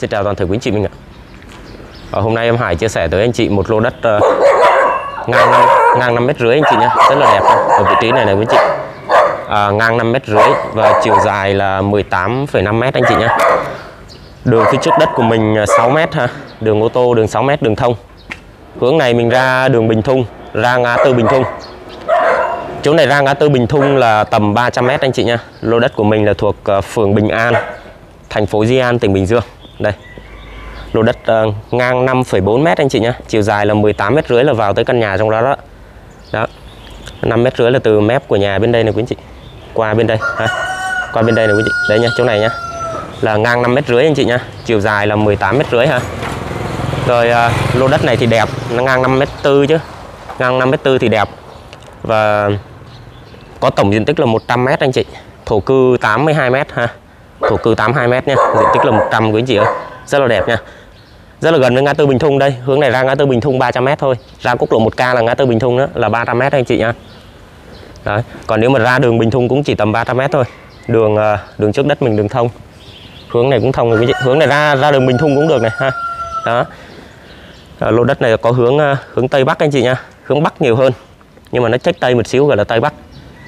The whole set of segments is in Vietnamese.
Xin chào toàn thể quý anh chị mình ạ. Hôm nay em Hải chia sẻ tới anh chị một lô đất ngang 5,5 mét anh chị nhé, rất là đẹp ở vị trí này quý anh chị. Ngang 5,5 mét và chiều dài là 18,5 mét anh chị nhé. Đường phía trước đất của mình 6 mét ha, đường ô tô đường 6 mét đường thông. Hướng này mình ra đường Bình Thung, ra ngã tư Bình Thung. Chỗ này ra ngã tư Bình Thung là tầm 300 mét anh chị nhé. Lô đất của mình là thuộc phường Bình An, thành phố Di An, tỉnh Bình Dương. Đây. Lô đất ngang 5,4 mét anh chị nhé. Chiều dài là 18,5 mét là vào tới căn nhà trong đó đó. Đó. 5,5 mét là từ mép của nhà bên đây này quý anh chị. Qua bên đây ha. Qua bên đây này quý anh chị. Đấy nhá, chỗ này nhá. Là ngang 5,5 mét anh chị nhá. Chiều dài là 18,5 mét ha. Rồi lô đất này thì đẹp, nó ngang 5,4 mét chứ. Ngang 5,4 mét thì đẹp. Và có tổng diện tích là 100 mét anh chị. Thổ cư 82 mét ha. Thổ cư 82 mét nha. Diện tích là 100 quý anh chị ơi. Rất là đẹp nha. Rất là gần với ngã tư Bình Thung đây. Hướng này ra ngã tư Bình Thung 300 mét thôi. Ra quốc lộ 1K là ngã tư Bình Thung đó là 300 mét anh chị nha. Đấy. Còn nếu mà ra đường Bình Thung cũng chỉ tầm 300 mét thôi. Đường trước đất mình đường thông. Hướng này cũng thông rồi quý chị. Hướng này ra đường Bình Thung cũng được này ha. Đó. Lô đất này có hướng Tây Bắc anh chị nha. Hướng Bắc nhiều hơn. Nhưng mà nó chếch Tây một xíu gọi là Tây Bắc.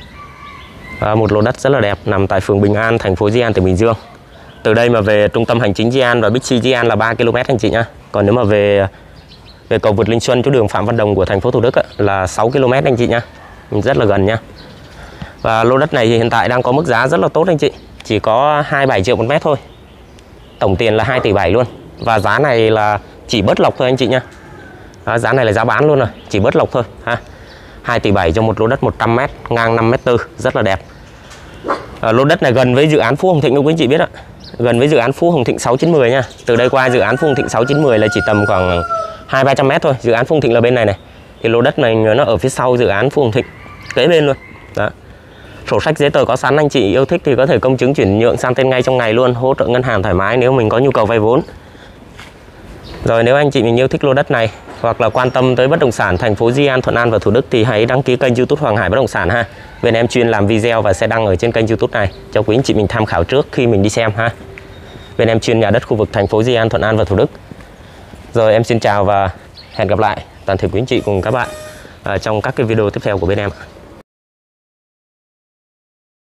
Một lô đất rất là đẹp nằm tại phường Bình An, thành phố Di An, tỉnh Bình Dương. Từ đây mà về trung tâm hành chính Di An và Bixi Di An là 3 km anh chị nhá. Còn nếu mà về cầu vượt Linh Xuân chỗ đường Phạm Văn Đồng của thành phố Thủ Đức là 6 km anh chị nhá. Rất là gần nhá. Và lô đất này thì hiện tại đang có mức giá rất là tốt anh chị. Chỉ có 27 triệu một mét thôi. Tổng tiền là 2,7 tỷ luôn. Và giá này là chỉ bớt lộc thôi anh chị nhá. Giá này là giá bán luôn rồi, chỉ bớt lộc thôi ha. 2,7 tỷ cho một lô đất 100 mét, ngang 5,4 mét, rất là đẹp. Lô đất này gần với dự án Phú Hồng Thịnh quý anh chị biết ạ. Gần với dự án Phú Hồng Thịnh 6910 nha. Từ đây qua dự án Phú Hồng Thịnh 6910 là chỉ tầm khoảng 200-300 mét thôi. Dự án Phú Hồng Thịnh là bên này này. Thì lô đất này nó ở phía sau dự án Phú Hồng Thịnh, kế bên luôn. Đó. Sổ sách giấy tờ có sẵn, anh chị yêu thích thì có thể công chứng chuyển nhượng sang tên ngay trong ngày luôn, hỗ trợ ngân hàng thoải mái nếu mình có nhu cầu vay vốn. Rồi nếu anh chị mình yêu thích lô đất này hoặc là quan tâm tới bất động sản thành phố Di An, Thuận An và Thủ Đức thì hãy đăng ký kênh YouTube Hoàng Hải Bất Động Sản ha. Bên em chuyên làm video và sẽ đăng ở trên kênh YouTube này cho quý anh chị mình tham khảo trước khi mình đi xem ha. Bên em chuyên nhà đất khu vực thành phố Di An, Thuận An và Thủ Đức. Rồi em xin chào và hẹn gặp lại toàn thể quý anh chị cùng các bạn trong các cái video tiếp theo của bên em.